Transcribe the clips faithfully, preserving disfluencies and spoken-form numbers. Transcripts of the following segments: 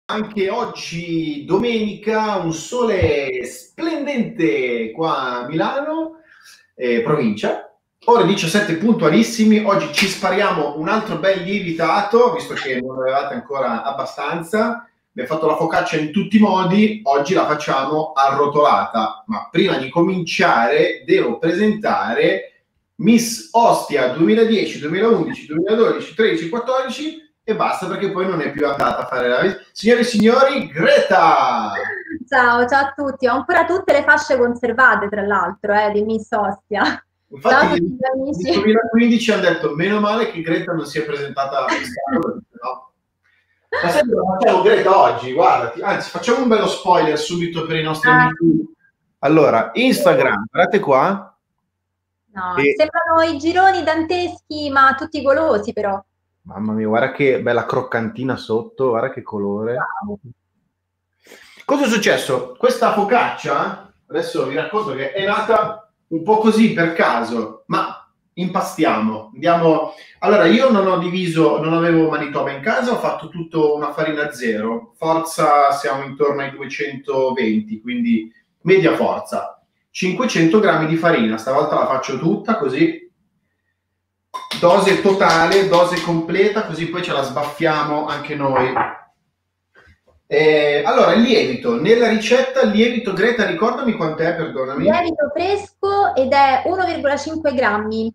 Anche oggi domenica, un sole splendente qua a Milano, eh, provincia. Ore diciassette puntualissimi, oggi ci spariamo un altro bel lievitato, visto che non avevate ancora abbastanza. Abbiamo fatto la focaccia in tutti i modi, oggi la facciamo arrotolata. Ma prima di cominciare devo presentare Miss Ostia duemiladieci, duemilaundici, duemiladodici, tredici, quattordici e basta, perché poi non è più andata a fare la visita. Signore e signori, Greta! Ciao, ciao a tutti. Ho ancora tutte le fasce conservate, tra l'altro, eh, di Miss Ostia. Ciao a Infatti tutti nel gli amici. duemilaquindici hanno detto meno male che Greta non si è presentata alla Pistano, no? Ma sai cosa facciamo Greta oggi? Guardati, anzi facciamo un bello spoiler subito per i nostri Ah, amici. Allora, Instagram, guardate qua. no, E sembrano i gironi danteschi, ma tutti golosi, però. mamma mia, guarda che bella croccantina sotto, guarda che colore. Wow. Cosa è successo? Questa focaccia, adesso vi racconto che è nata un po' così per caso, ma impastiamo. Andiamo. Allora, io non ho diviso, non avevo Manitoba in casa, ho fatto tutto una farina zero. Forza siamo intorno ai duecentoventi, quindi media forza. cinquecento grammi di farina, stavolta la faccio tutta così. Dose totale, dose completa, così poi ce la sbaffiamo anche noi. Eh, allora, il lievito. Nella ricetta, il lievito, Greta, ricordami quant'è, perdonami. Lievito fresco ed è uno virgola cinque grammi.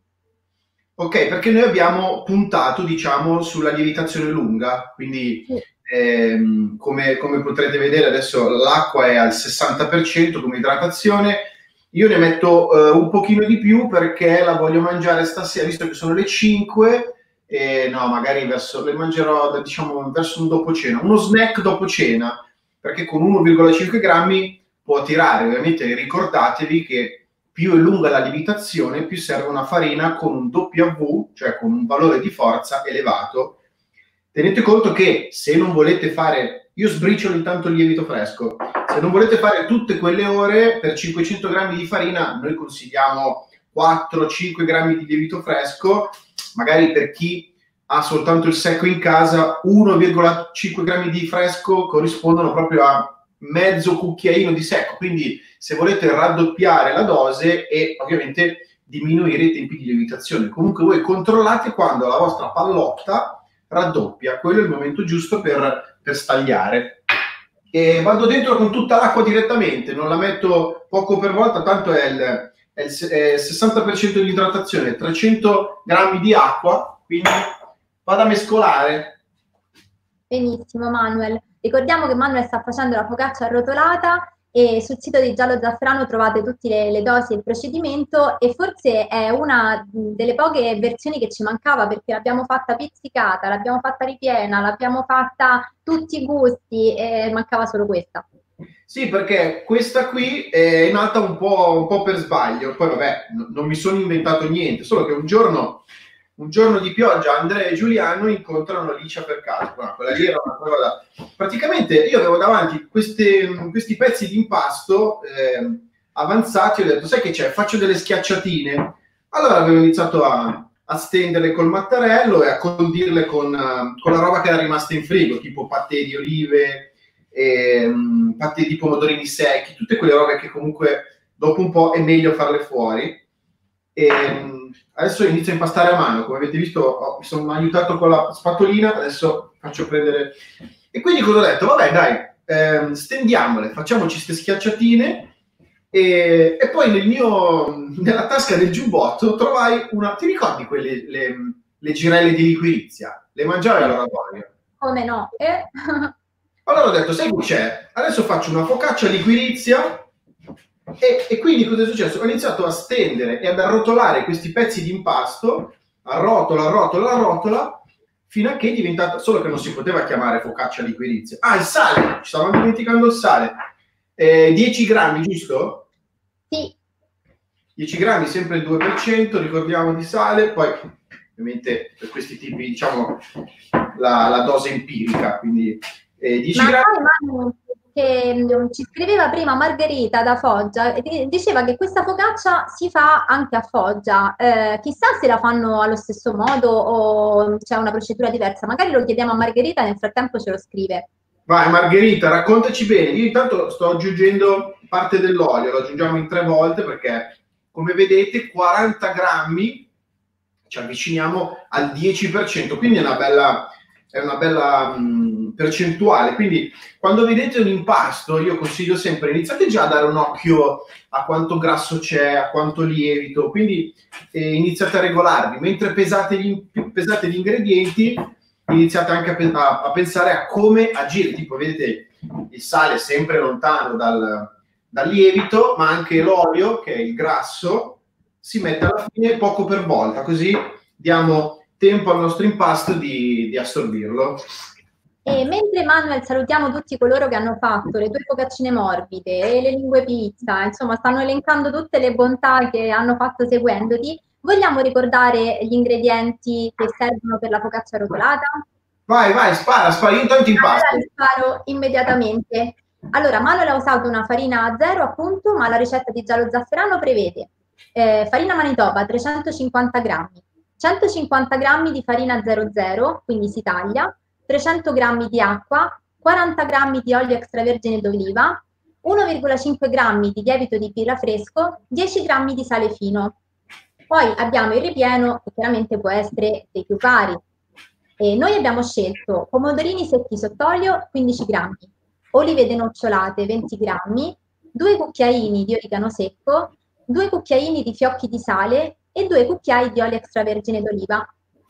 Ok, perché noi abbiamo puntato, diciamo, sulla lievitazione lunga, quindi Sì. ehm, come, come potrete vedere adesso l'acqua è al sessanta per cento come idratazione, io ne metto eh, un pochino di più perché la voglio mangiare stasera, visto che sono le cinque, e no, magari verso, le mangerò diciamo verso un dopo cena, uno snack dopo cena, perché con uno virgola cinque grammi può tirare, ovviamente ricordatevi che più è lunga la lievitazione, più serve una farina con un W, cioè con un valore di forza elevato. Tenete conto che se non volete fare, io sbriciolo intanto il lievito fresco, se non volete fare tutte quelle ore per cinquecento grammi di farina, noi consigliamo quattro cinque grammi di lievito fresco, magari per chi ha soltanto il secco in casa, uno virgola cinque grammi di fresco corrispondono proprio a mezzo cucchiaino di secco, quindi se volete raddoppiare la dose e ovviamente diminuire i tempi di lievitazione. Comunque voi controllate quando la vostra pallotta raddoppia, quello è il momento giusto per, per stagliare. E vado dentro con tutta l'acqua direttamente, non la metto poco per volta, tanto è il, è il, è il sessanta per cento di idratazione, trecento grammi di acqua, quindi vado a mescolare. Benissimo, Manuel. Ricordiamo che Manuel sta facendo la focaccia arrotolata e sul sito di Giallo Zafferano trovate tutte le, le dosi e il procedimento e forse è una delle poche versioni che ci mancava perché l'abbiamo fatta pizzicata, l'abbiamo fatta ripiena, l'abbiamo fatta tutti i gusti e mancava solo questa. Sì, perché questa qui è nata un po', un po' per sbaglio, poi vabbè, n- non mi sono inventato niente, solo che un giorno, un giorno di pioggia Andrea e Giuliano incontrano Alicia per caso. Guarda, quella lì era una cosa da... Praticamente io avevo davanti queste- questi pezzi di impasto eh, avanzati, ho detto, sai che c'è? Faccio delle schiacciatine. Allora avevo iniziato a, a stenderle col mattarello e a condirle con, eh, con la roba che era rimasta in frigo, tipo patè di olive, ehm, fatti di pomodorini secchi, tutte quelle robe che comunque dopo un po' è meglio farle fuori. E, adesso inizio a impastare a mano, come avete visto ho, mi sono aiutato con la spatolina, adesso faccio prendere... E quindi cosa ho detto? Vabbè dai, ehm, stendiamole, facciamoci queste schiacciatine e, e poi nel mio, nella tasca del giubbotto trovai una... Ti ricordi quelle le, le girelle di liquirizia? Le mangiavi Sì, all'oratorio? come no? Eh? Allora ho detto, sai che c'è? Adesso faccio una focaccia liquirizia e, e quindi cosa è successo? Ho iniziato a stendere e ad arrotolare questi pezzi di impasto, arrotola, arrotola, arrotola, fino a che è diventata, solo che non si poteva chiamare focaccia liquirizia. Ah, il sale, ci stavamo dimenticando il sale. Eh, dieci grammi, giusto? Sì. dieci grammi, sempre il due per cento, ricordiamo di sale, poi ovviamente per questi tipi, diciamo, la, la dose empirica, quindi eh, dieci Ma grammi. sai, Manu, che mm, ci scriveva prima Margherita da Foggia e di- diceva che questa focaccia si fa anche a Foggia. Eh, chissà se la fanno allo stesso modo o c'è una procedura diversa. Magari lo chiediamo a Margherita, nel frattempo ce lo scrive. Vai Margherita, raccontaci bene. Io intanto sto aggiungendo parte dell'olio, lo aggiungiamo in tre volte perché, come vedete, quaranta grammi, ci avviciniamo al dieci per cento, quindi è una bella, è una bella mh, percentuale. Quindi quando vedete un impasto, io consiglio sempre, iniziate già a dare un occhio a quanto grasso c'è, a quanto lievito, quindi eh, iniziate a regolarvi. Mentre pesate gli, pesate gli ingredienti, iniziate anche a, pe a, a pensare a come agire. Tipo, vedete, il sale è sempre lontano dal, dal lievito, ma anche l'olio, che è il grasso, si mette alla fine poco per volta, così diamo tempo al nostro impasto di, di assorbirlo. E mentre Manuel salutiamo tutti coloro che hanno fatto le tue focaccine morbide e le lingue pizza, insomma stanno elencando tutte le bontà che hanno fatto seguendoti, vogliamo ricordare gli ingredienti che servono per la focaccia rotolata? Vai, vai, spara, spara, io intanto impasto. Allora sparo immediatamente. Allora, Manuel ha usato una farina zero appunto, ma la ricetta di giallo zafferano prevede eh, farina Manitoba trecentocinquanta grammi, centocinquanta grammi di farina zero zero, quindi si taglia, trecento grammi di acqua, quaranta grammi di olio extravergine d'oliva, uno virgola cinque grammi di lievito di birra fresco, dieci grammi di sale fino. Poi abbiamo il ripieno, che chiaramente può essere dei più cari. E noi abbiamo scelto pomodorini secchi sott'olio quindici grammi, olive denocciolate venti grammi, due cucchiaini di origano secco, due cucchiaini di fiocchi di sale e due cucchiai di olio extravergine d'oliva.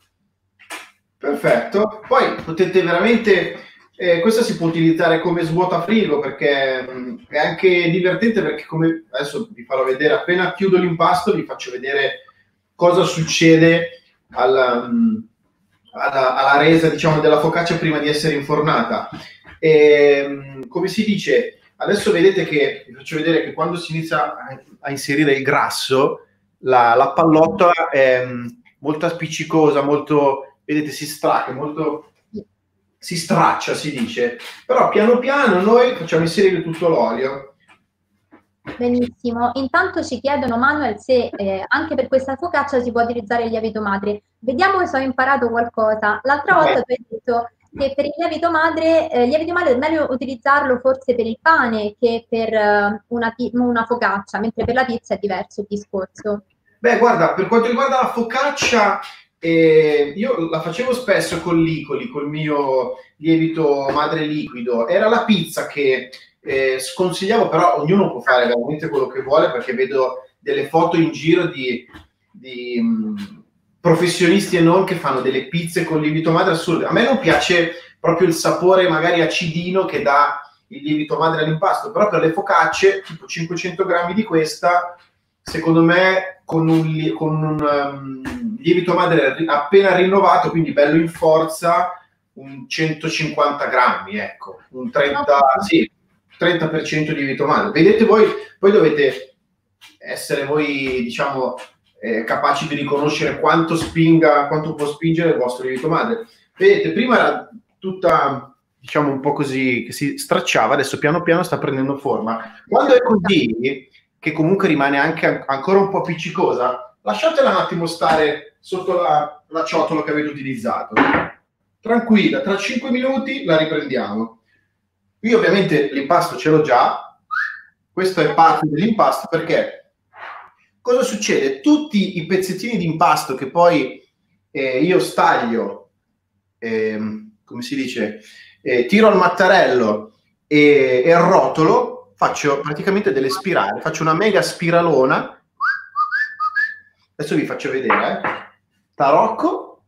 Perfetto, poi potete veramente, eh, questa si può utilizzare come svuotafrigo perché mh, è anche divertente, perché come adesso vi farò vedere, appena chiudo l'impasto vi faccio vedere cosa succede alla, mh, alla, alla resa, diciamo, della focaccia prima di essere infornata. E, mh, come si dice, adesso vedete che vi faccio vedere che quando si inizia a, a inserire il grasso, la, la pallottola è mh, molto appiccicosa, molto... Vedete, si stracca, molto, si straccia, si dice. Però piano piano noi facciamo inserire tutto l'olio. Benissimo. Intanto ci chiedono, Manuel, se eh, anche per questa focaccia si può utilizzare il lievito madre. Vediamo se ho imparato qualcosa. L'altra volta tu hai detto che per il lievito madre, eh, il lievito madre è meglio utilizzarlo forse per il pane che per eh, una, una focaccia, mentre per la pizza è diverso il discorso. Beh, guarda, per quanto riguarda la focaccia, Eh, io la facevo spesso con l'Icoli, col mio lievito madre liquido. Era la pizza che eh, sconsigliavo, però ognuno può fare veramente quello che vuole, perché vedo delle foto in giro di, di mh, professionisti e non che fanno delle pizze con lievito madre assurde. A me non piace proprio il sapore magari acidino che dà il lievito madre all'impasto, però per le focacce, tipo cinquecento grammi di questa, secondo me con un, con un um, lievito madre appena rinnovato, quindi bello in forza, un centocinquanta grammi, ecco, un trenta, sì, trenta per cento di lievito madre. Vedete voi, poi dovete essere voi, diciamo, eh, capaci di riconoscere quanto spinga, quanto può spingere il vostro lievito madre. Vedete, prima era tutta, diciamo, un po' così, che si stracciava, adesso piano piano sta prendendo forma. Quando è così, che comunque rimane anche ancora un po' appiccicosa, lasciatela un attimo stare sotto la, la ciotola che avete utilizzato. Tranquilla, tra cinque minuti la riprendiamo. Io ovviamente l'impasto ce l'ho già, questo è parte dell'impasto, perché cosa succede? Tutti i pezzettini di impasto che poi eh, io staglio, eh, come si dice, eh, tiro al mattarello e, e arrotolo, faccio praticamente delle spirali, faccio una mega spiralona. Adesso vi faccio vedere, eh. Tarocco,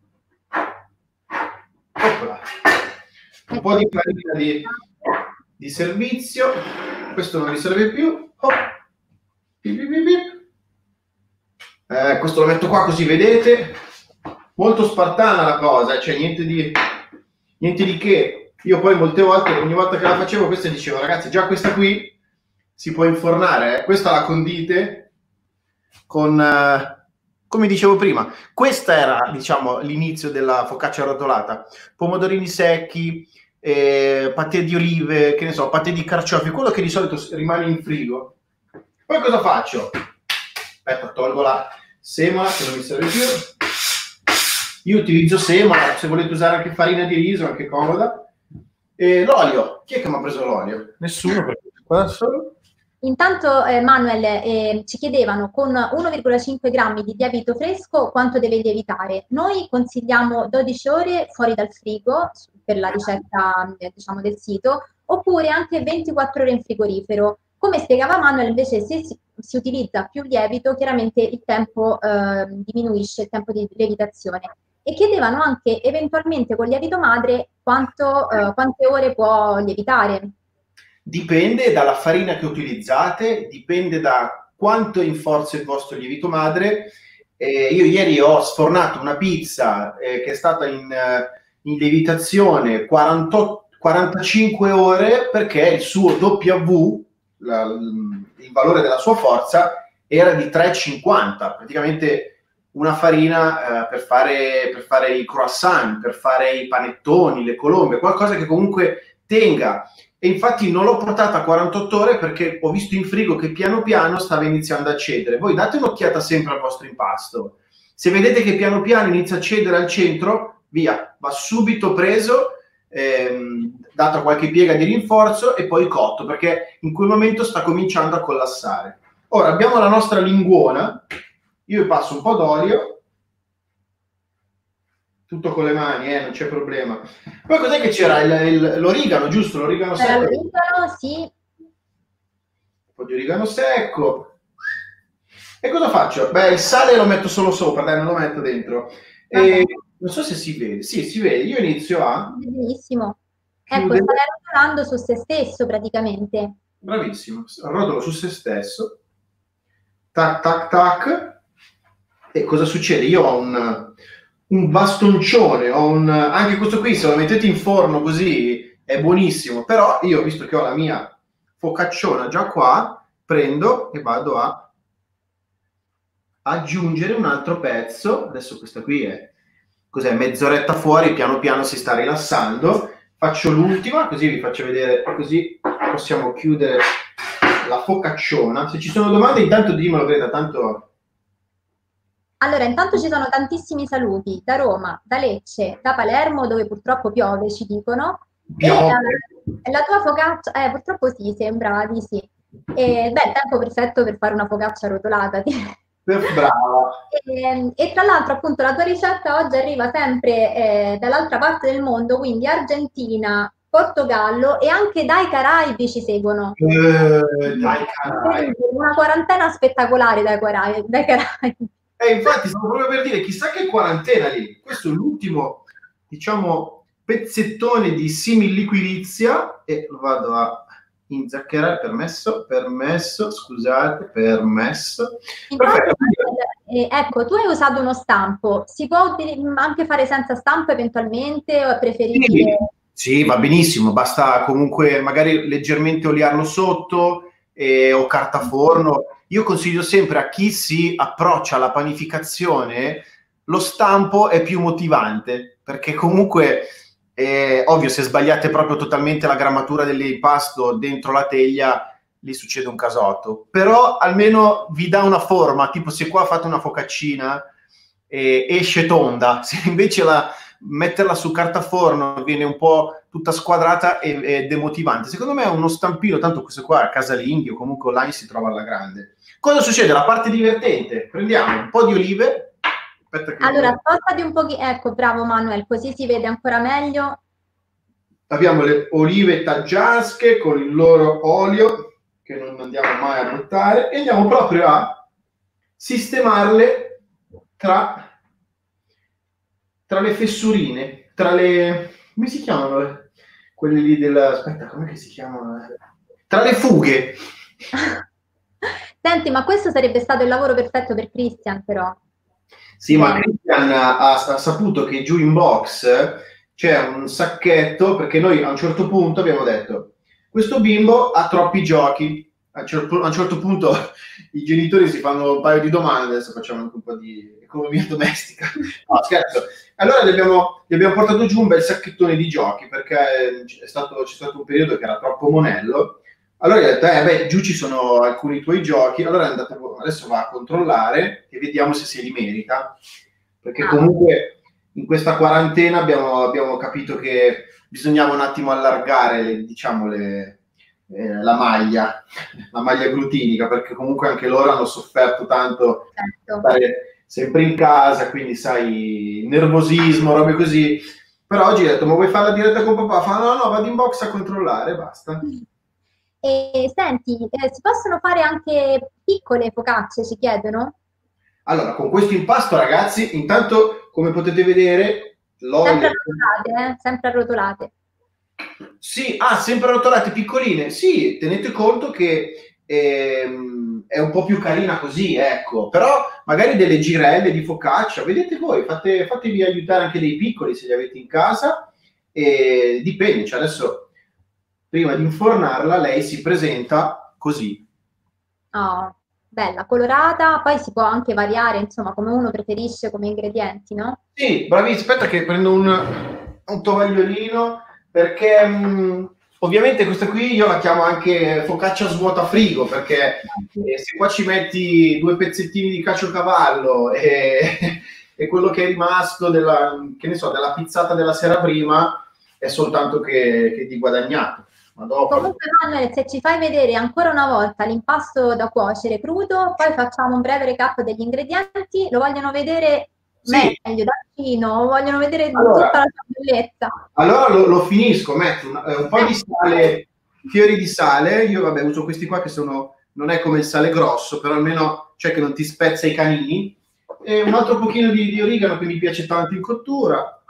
eccola, un po' di farina di, di servizio, questo non mi serve più. Oh. Pip, pip, pip. Eh, questo lo metto qua così vedete, molto spartana la cosa, cioè niente di, niente di che. Io poi molte volte, ogni volta che la facevo, questa dicevo, ragazzi, già questa qui si può infornare, eh? Questa la condite con, eh, come dicevo prima, questa era, diciamo, l'inizio della focaccia arrotolata, pomodorini secchi, eh, patè di olive, che ne so, patè di carciofi, quello che di solito rimane in frigo. Poi cosa faccio? Aspetta, tolgo la semola che non mi serve più. Io utilizzo semola, se volete usare anche farina di riso, anche comoda. E l'olio, chi è che mi ha preso l'olio? Nessuno, perché qua solo. Intanto eh, Manuel eh, ci chiedevano con uno virgola cinque grammi di lievito fresco quanto deve lievitare. Noi consigliamo dodici ore fuori dal frigo per la ricetta eh, diciamo, del sito, oppure anche ventiquattro ore in frigorifero. Come spiegava Manuel, invece, se si, si utilizza più lievito, chiaramente il tempo eh, diminuisce, il tempo di lievitazione. E chiedevano anche eventualmente con lievito madre quanto, eh, quante ore può lievitare. Dipende dalla farina che utilizzate, dipende da quanto è in forza il vostro lievito madre. Eh, io ieri ho sfornato una pizza eh, che è stata in, in lievitazione quarantotto, quarantacinque ore perché il suo W, la, il valore della sua forza, era di tre virgola cinquanta, praticamente una farina eh, per, fare, per fare i croissant, per fare i panettoni, le colombe, qualcosa che comunque tenga. E infatti non l'ho portata a quarantotto ore perché ho visto in frigo che piano piano stava iniziando a cedere. Voi date un'occhiata sempre al vostro impasto. Se vedete che piano piano inizia a cedere al centro, via, va subito preso, ehm, dato qualche piega di rinforzo e poi cotto, perché in quel momento sta cominciando a collassare. Ora abbiamo la nostra linguona, io vi passo un po' d'olio, tutto con le mani, eh, non c'è problema. Poi cos'è che c'era? Il, il, l'origano, giusto? L'origano secco? L'origano, sì. Un po' di origano secco. E cosa faccio? Beh, il sale lo metto solo sopra, dai, non lo metto dentro. E non so se si vede. Sì, si vede. Io inizio a... Benissimo. Ecco, stai rotolando su se stesso praticamente. Bravissimo. Rotolo su se stesso. Tac, tac, tac. E cosa succede? Io ho un... un bastoncione, ho un, anche questo qui se lo mettete in forno così è buonissimo, però io visto che ho la mia focacciona già qua, prendo e vado a aggiungere un altro pezzo. Adesso questa qui è cos'è, mezz'oretta fuori, piano piano si sta rilassando. Faccio l'ultima, così vi faccio vedere, così possiamo chiudere la focacciona. Se ci sono domande intanto dimmelo, Greta, tanto... Allora, intanto ci sono tantissimi saluti da Roma, da Lecce, da Palermo, dove purtroppo piove, ci dicono. Piove. E, eh, la tua focaccia, eh, purtroppo sì, sembra di sì. E, beh, tempo perfetto per fare una focaccia arrotolata. Brava. E, e tra l'altro, appunto, la tua ricetta oggi arriva sempre eh, dall'altra parte del mondo, quindi Argentina, Portogallo e anche dai Caraibi ci seguono. Eh, dai Caraibi. Una quarantena spettacolare dai Caraibi. Dai Caraibi. E infatti stavo proprio per dire, chissà che quarantena lì. Questo è l'ultimo, diciamo, pezzettone di simil-liquirizia e lo vado a inzaccherare. Permesso, permesso, scusate, permesso. Infatti, eh, ecco, tu hai usato uno stampo. Si può anche fare senza stampo eventualmente o è preferibile? Sì, sì, va benissimo. Basta comunque magari leggermente oliarlo sotto eh, o carta forno. Io consiglio sempre a chi si approccia alla panificazione, lo stampo è più motivante, perché comunque, eh, ovvio, se sbagliate proprio totalmente la grammatura dell'impasto dentro la teglia, lì succede un casotto. Però almeno vi dà una forma, tipo se qua fate una focaccina, eh, esce tonda, se invece la, metterla su carta forno viene un po' tutta squadrata e, e demotivante. Secondo me è uno stampino, tanto questo qua a casalinghi o comunque online si trova alla grande. Cosa succede? La parte divertente. Prendiamo un po' di olive. Aspetta che allora, spostati un pochino. Ecco, bravo Manuel, così si vede ancora meglio. Abbiamo le olive taggiasche con il loro olio, che non andiamo mai a buttare, e andiamo proprio a sistemarle tra, tra le fessurine, tra le... come si chiamano? Quelle lì della... aspetta, come si chiamano? Tra le fughe. Senti, ma questo sarebbe stato il lavoro perfetto per Christian, però. Sì, eh. ma Christian ha, ha saputo che giù in box c'è un sacchetto, perché noi a un certo punto abbiamo detto questo bimbo ha troppi giochi. A un certo, a un certo punto i genitori si fanno un paio di domande, adesso facciamo anche un po' di economia domestica. No, scherzo. Allora gli abbiamo, gli abbiamo portato giù un bel sacchettone di giochi, perché è stato, c'è stato un periodo che era troppo monello. Allora gli ho detto, eh beh, giù ci sono alcuni tuoi giochi, allora è andato, adesso va a controllare e vediamo se se li merita, perché comunque in questa quarantena abbiamo, abbiamo capito che bisognava un attimo allargare le, diciamo, le, eh, la maglia, la maglia glutinica, perché comunque anche loro hanno sofferto tanto Certo. stare sempre in casa, quindi sai, nervosismo, robe così. Però oggi ho detto, ma vuoi fare la diretta con papà? Fa, no, no, vado in box a controllare, basta. E senti, eh, si possono fare anche piccole focacce, ci chiedono? Allora, con questo impasto, ragazzi, intanto, come potete vedere, Sempre l'olio... arrotolate, eh? Sempre arrotolate. Sì, ah, sempre rotolate piccoline. Sì, tenete conto che ehm, è un po' più carina così, ecco. Però magari delle girelle di focaccia, vedete voi, fate, fatevi aiutare anche dei piccoli se li avete in casa. E dipende, cioè adesso, prima di infornarla, lei si presenta così. Oh, bella, colorata, poi si può anche variare, insomma, come uno preferisce come ingredienti, no? Sì, bravi, aspetta che prendo un, un tovagliolino, perché mh, ovviamente questa qui io la chiamo anche focaccia svuota frigo, perché eh, se qua ci metti due pezzettini di caciocavallo e, e quello che è rimasto della, che ne so, della pizzata della sera prima, è soltanto che, che di guadagnato. Ma dopo... Comunque, Manuel, se ci fai vedere ancora una volta l'impasto da cuocere crudo, poi facciamo un breve recap degli ingredienti, lo vogliono vedere Sì, meglio, da vicino, vogliono vedere allora, tutta la sua bellezza. allora lo, lo finisco, metto un, un po' di sale, fiori di sale, io vabbè uso questi qua che sono, non è come il sale grosso, però almeno c'è che non ti spezza i canini, e un altro pochino di, di origano che mi piace tanto in cottura,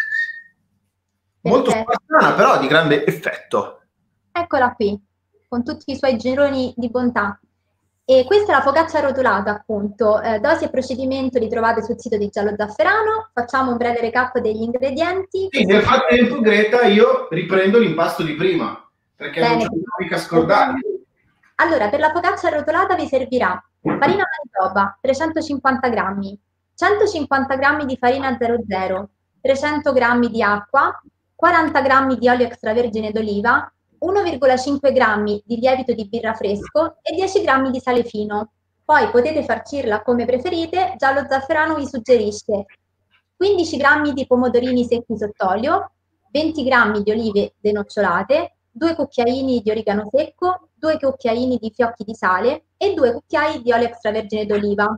molto Perfetto. spartana però di grande effetto. Eccola qui, con tutti i suoi gironi di bontà. E questa è la focaccia arrotolata, appunto. Eh, dosi e procedimento li trovate sul sito di Giallo Zafferano. Facciamo un breve recap degli ingredienti. Sì, nel frattempo Greta io riprendo l'impasto di prima, perché non Bene. c'è mica scordati. Allora, per la focaccia arrotolata vi servirà farina manitoba, trecentocinquanta grammi, centocinquanta grammi di farina zero zero, trecento grammi di acqua, quaranta grammi di olio extravergine d'oliva, uno virgola cinque grammi di lievito di birra fresco e dieci grammi di sale fino. Poi potete farcirla come preferite, già lo zafferano vi suggerisce quindici grammi di pomodorini secchi sott'olio, venti grammi di olive denocciolate, due cucchiaini di origano secco, due cucchiaini di fiocchi di sale e due cucchiai di olio extravergine d'oliva.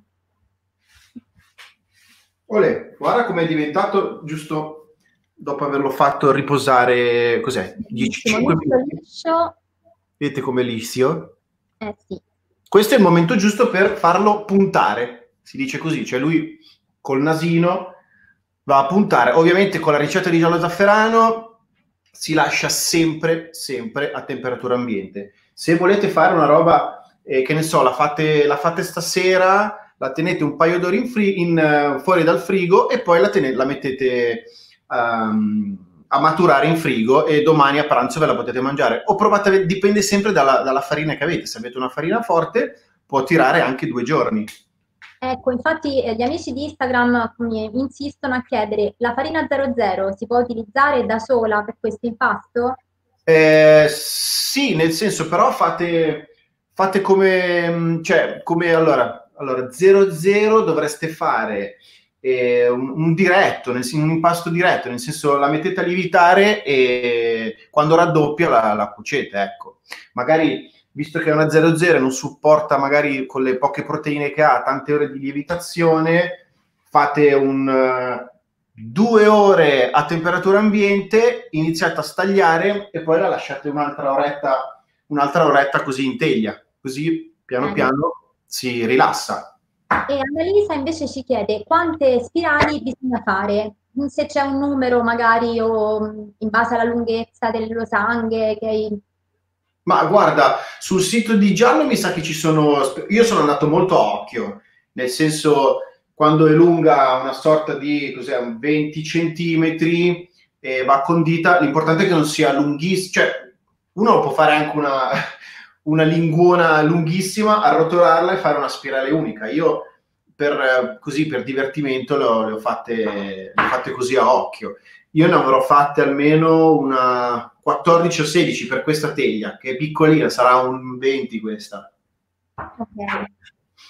Olè, guarda com'è diventato giusto dopo averlo fatto riposare, cos'è? dieci cinque minuti. Liscio. Vedete com'è liscio? Eh sì. Questo è il momento giusto per farlo puntare, si dice così, cioè lui col nasino va a puntare. Ovviamente con la ricetta di Giallo Zafferano si lascia sempre, sempre a temperatura ambiente. Se volete fare una roba, eh, che ne so, la fate, la fate stasera, la tenete un paio d'ore in fri- in, uh, fuori dal frigo e poi la, tenete, la mettete um, a maturare in frigo e domani a pranzo ve la potete mangiare. O provate, dipende sempre dalla, dalla farina che avete. Se avete una farina forte può tirare anche due giorni. Ecco, infatti eh, gli amici di Instagram mi insistono a chiedere, la farina zero zero si può utilizzare da sola per questo impasto? Eh, sì, nel senso, però fate, fate come, cioè, come allora, allora zero zero dovreste fare eh, un, un diretto, nel, un impasto diretto, nel senso la mettete a lievitare e quando raddoppia la, la cuocete, ecco. Magari, visto che è una zero zero e non supporta magari con le poche proteine che ha tante ore di lievitazione, fate un... Uh, due ore a temperatura ambiente, iniziate a stagliare e poi la lasciate un'altra oretta, un'altra oretta così in teglia, così piano Bene. piano si rilassa. E Annalisa invece ci chiede quante spirali bisogna fare, se c'è un numero magari o in base alla lunghezza delle losanghe che hai... Ma guarda, sul sito di Giallo mi sa che ci sono, io sono andato molto a occhio, nel senso quando è lunga una sorta di cos'è, un venti centimetri e va condita, l'importante è che non sia lunghissima, cioè uno può fare anche una, una linguona lunghissima, arrotolarla e fare una spirale unica. Io per, così, per divertimento le ho, le ho fatte, le ho fatte così a occhio. Io ne avrò fatte almeno una quattordici o sedici per questa teglia, che è piccolina, sarà un venti questa. Ok.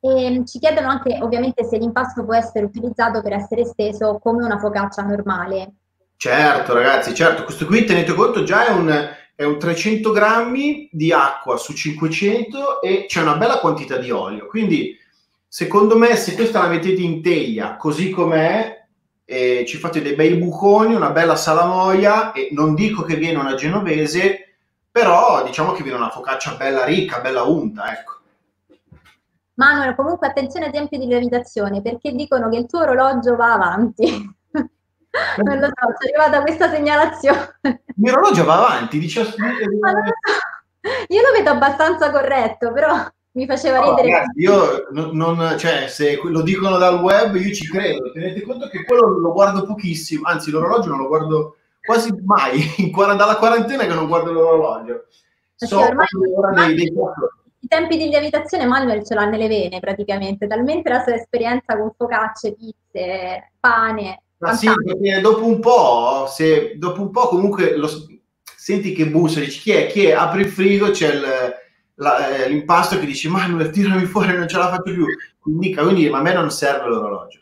E ci chiedono anche ovviamente se l'impasto può essere utilizzato per essere esteso come una focaccia normale. Certo, ragazzi, certo, questo qui tenete conto già è un, è un trecento grammi di acqua su cinquecento e c'è una bella quantità di olio. Quindi, secondo me, se questa la mettete in teglia così com'è, e ci fate dei bei buconi, una bella salamoia, e non dico che viene una genovese, però diciamo che viene una focaccia bella ricca, bella unta, ecco. Manuel, comunque attenzione ai tempi di lievitazione, perché dicono che il tuo orologio va avanti. Non lo so, ci è arrivata questa segnalazione. Il mio orologio va avanti, dice... Ma non lo so. Io lo vedo abbastanza corretto, però mi faceva No, ridere. ragazzi, io non, non- cioè, se lo dicono dal web, io ci credo. Tenete conto che quello lo guardo pochissimo, anzi, l'orologio non lo guardo quasi mai. In quar- dalla quarantena che non guardo l'orologio. Sì, So ormai, l'ora ormai dei, dei... i tempi di lievitazione Manuel ce l'ha nelle vene praticamente, talmente la sua esperienza con focacce, pizze, pane, Ma sì, fantastico. perché dopo un po', se dopo un po' comunque lo, senti che bussa, dici chi è? Chi è? Apri il frigo, c'è il, la, eh, l'impasto che dice Manuel, tirami fuori, non ce la faccio più. Quindi, quindi a me non serve l'orologio.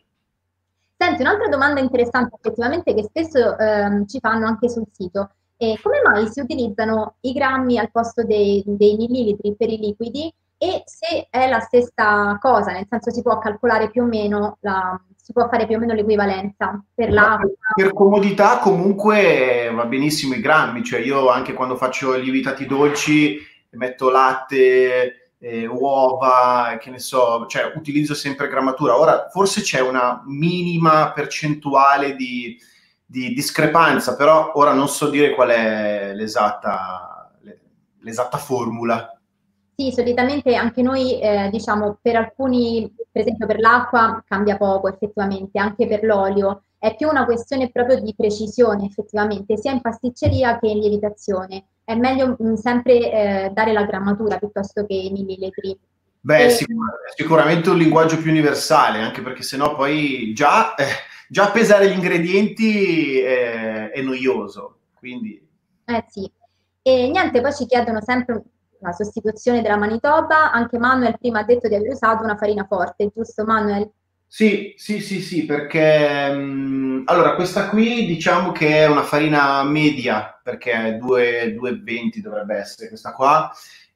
Senti, un'altra domanda interessante effettivamente che spesso ehm, ci fanno anche sul sito. E come mai si utilizzano i grammi al posto dei, dei millilitri per i liquidi e se è la stessa cosa, nel senso si può calcolare più o meno, la, si può fare più o meno l'equivalenza per Ma per, l'acqua? per comodità comunque va benissimo i grammi, cioè io anche quando faccio i lievitati dolci metto latte, eh, uova, che ne so, cioè utilizzo sempre grammatura. Ora forse c'è una minima percentuale di, di discrepanza, però ora non so dire qual è l'esatta, l'esatta formula. Sì, solitamente anche noi, eh, diciamo, per alcuni, per esempio per l'acqua cambia poco effettivamente, anche per l'olio, è più una questione proprio di precisione effettivamente, sia in pasticceria che in lievitazione. È meglio mh, sempre eh, dare la grammatura piuttosto che i millilitri. Beh, E, sicur- sicuramente un linguaggio più universale, anche perché sennò poi già, eh, già pesare gli ingredienti eh, è noioso, quindi eh sì. E niente, poi ci chiedono sempre la sostituzione della Manitoba, anche Manuel prima ha detto di aver usato una farina forte, giusto Manuel? sì, sì, sì, sì, perché mh, allora questa qui diciamo che è una farina media, perché è due due e venti dovrebbe essere questa qua,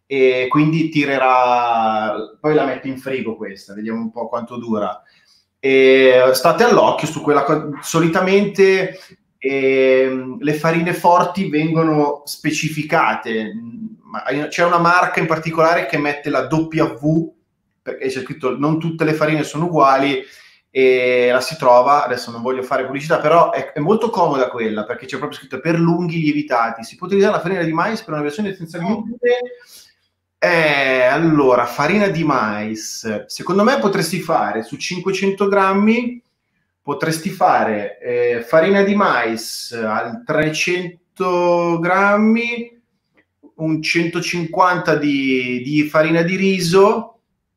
e quindi tirerà, poi la metto in frigo questa, vediamo un po' quanto dura. E state all'occhio su quella cosa, solitamente ehm, le farine forti vengono specificate, ma c'è una marca in particolare che mette la W, perché c'è scritto non tutte le farine sono uguali e la si trova, adesso non voglio fare pubblicità, però è, è molto comoda quella perché c'è proprio scritto per lunghi lievitati, si può utilizzare la farina di mais per una versione senza glutine. Eh, allora, farina di mais, secondo me potresti fare su cinquecento grammi, potresti fare eh, farina di mais al trecento grammi, un centocinquanta di, di farina di riso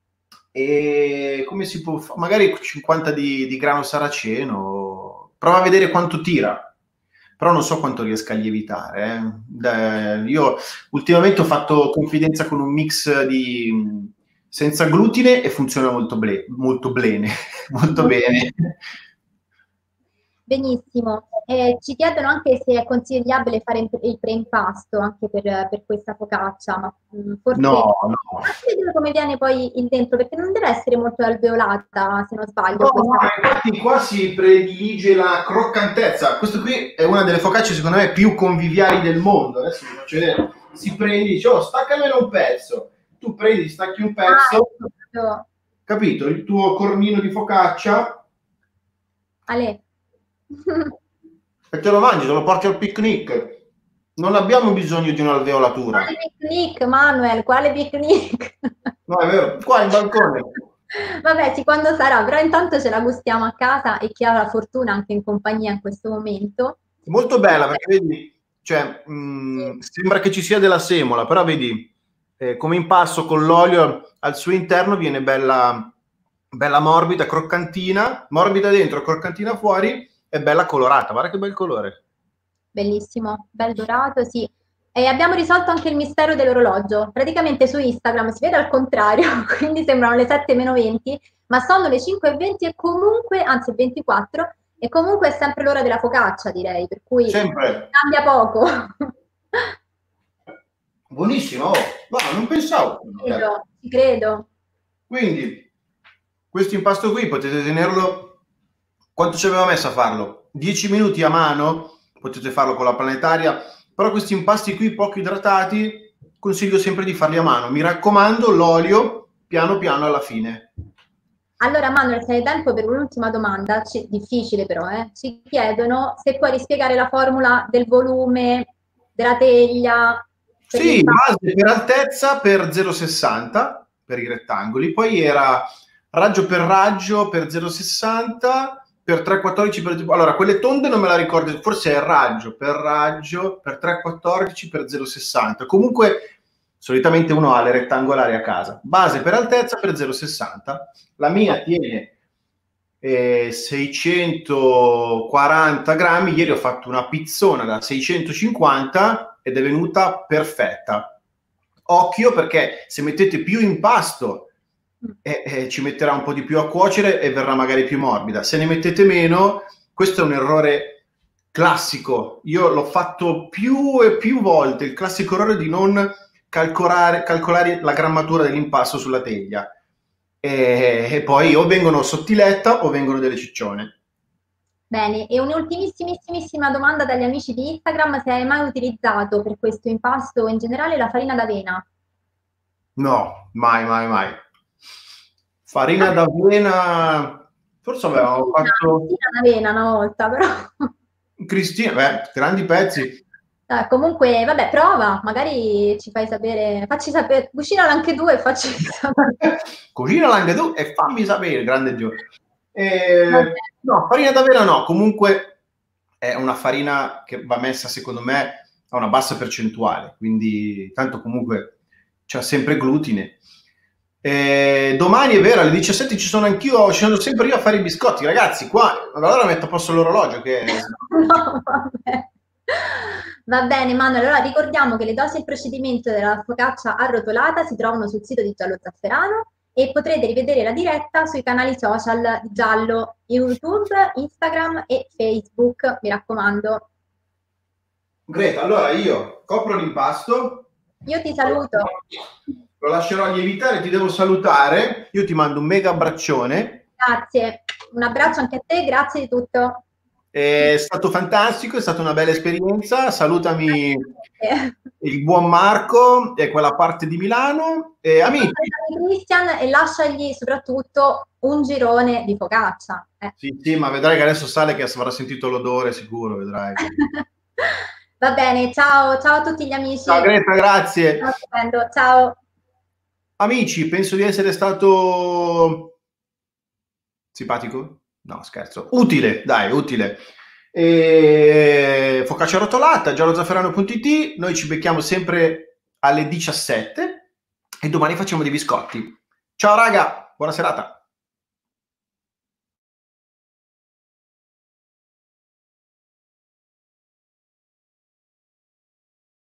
e come si può fare? Magari cinquanta di, di grano saraceno. Prova a vedere quanto tira, però non so quanto riesca a lievitare. Eh. Io ultimamente ho fatto confidenza con un mix di senza glutine e funziona molto, ble- molto bene, molto bene. Benissimo. Eh, ci chiedono anche se è consigliabile fare il il preimpasto anche per, per questa focaccia, ma mh, No, forse no. facci vedere come viene poi il dentro, perché non deve essere molto alveolata, se non sbaglio, No, no, questa. infatti qua si predilige la croccantezza. Questo qui è una delle focacce secondo me più conviviali del mondo. Adesso vi faccio vedere. Si prende, dice, oh, staccamelo un pezzo. Tu prendi, stacchi un Ah, pezzo, ecco, proprio. capito? Il tuo cornino di focaccia Ale. e te lo mangi, te lo porti al picnic. Non abbiamo bisogno di un'alveolatura. Quale picnic, Manuel? Quale picnic? No, è vero. Qua in balcone. Vabbè, sì, quando sarà, però intanto ce la gustiamo a casa e chi ha la fortuna anche in compagnia in questo momento. Molto bella perché vedi, cioè, mh, Sì. sembra che ci sia della semola, però vedi, eh, come impasto con l'olio al suo interno viene bella, bella morbida, croccantina, morbida dentro, croccantina fuori e bella colorata. Guarda che bel colore. Bellissimo, bel dorato, sì. E abbiamo risolto anche il mistero dell'orologio. Praticamente su Instagram si vede al contrario, quindi sembrano le sette meno venti, ma sono le cinque e venti e comunque, anzi ventiquattro, e comunque è sempre l'ora della focaccia, direi, per cui Sempre. cambia poco. Buonissimo, oh. No, non pensavo. Ci credo, ci credo. Quindi, questo impasto qui potete tenerlo, quanto ci aveva messo a farlo? dieci minuti a mano, potete farlo con la planetaria, però questi impasti qui poco idratati, consiglio sempre di farli a mano. Mi raccomando, l'olio piano piano alla fine. Allora Manuel, se hai tempo per un'ultima domanda, ci, difficile però, eh? Ci chiedono se puoi rispiegare la formula del volume, della teglia. Sì, base per altezza per zero virgola sessanta per i rettangoli, poi era raggio per raggio per zero virgola sessanta, per tre virgola quattordici per... Allora, quelle tonde non me la ricordo, forse è raggio per raggio per tre virgola quattordici per zero virgola sessanta. Comunque, solitamente uno ha le rettangolari a casa. Base per altezza per zero virgola sessanta. La mia tiene eh, seicentoquaranta grammi. Ieri ho fatto una pizzona da seicentocinquanta ed è venuta perfetta. Occhio, perché se mettete più impasto eh, eh, ci metterà un po' di più a cuocere e verrà magari più morbida. Se ne mettete meno, questo è un errore classico. Io l'ho fatto più e più volte, il classico errore di non calcolare, calcolare la grammatura dell'impasto sulla teglia. E, e poi o vengono sottiletta o vengono delle ciccione. Bene, e un'ultimissimissima domanda dagli amici di Instagram: se hai mai utilizzato per questo impasto o in generale la farina d'avena? No, mai, mai, mai. Farina d'avena, forse avevamo fatto... Farina d'avena una volta, però... Cristina, beh, grandi pezzi. Eh, comunque, vabbè, prova, magari ci fai sapere, facci sapere, cucinala anche tu e facci sapere. Cucinala anche tu e fammi sapere, grande Gio. Eh, no, farina d'avena no, comunque è una farina che va messa, secondo me, a una bassa percentuale, quindi tanto comunque c'è sempre glutine. Eh, domani è vero, alle diciassette ci sono anch'io, ci sono sempre io a fare i biscotti, ragazzi, qua, allora metto a posto l'orologio che... No, vabbè. Va bene, Manuel, allora ricordiamo che le dosi e il procedimento della focaccia arrotolata si trovano sul sito di Giallo Zafferano e potrete rivedere la diretta sui canali social di Giallo, YouTube, Instagram e Facebook, mi raccomando. Greta, allora io copro l'impasto. Io ti saluto. Lo lascerò lievitare, ti devo salutare. Io ti mando un mega abbraccione. Grazie, un abbraccio anche a te, grazie di tutto. È stato fantastico, è stata una bella esperienza. Salutami il buon Marco e quella parte di Milano. E amici. Cristian, e lasciagli soprattutto un girone di focaccia. Eh. Sì, sì, ma vedrai che adesso sale che avrà sentito l'odore sicuro, vedrai. Va bene, ciao, ciao a tutti gli amici. Ciao Greta, grazie. Ciao, ciao. Amici, penso di essere stato simpatico? No, scherzo. Utile, dai, utile. E... Focaccia rotolata, giallo zafferano punto it. Noi ci becchiamo sempre alle diciassette e domani facciamo dei biscotti. Ciao raga, buona serata.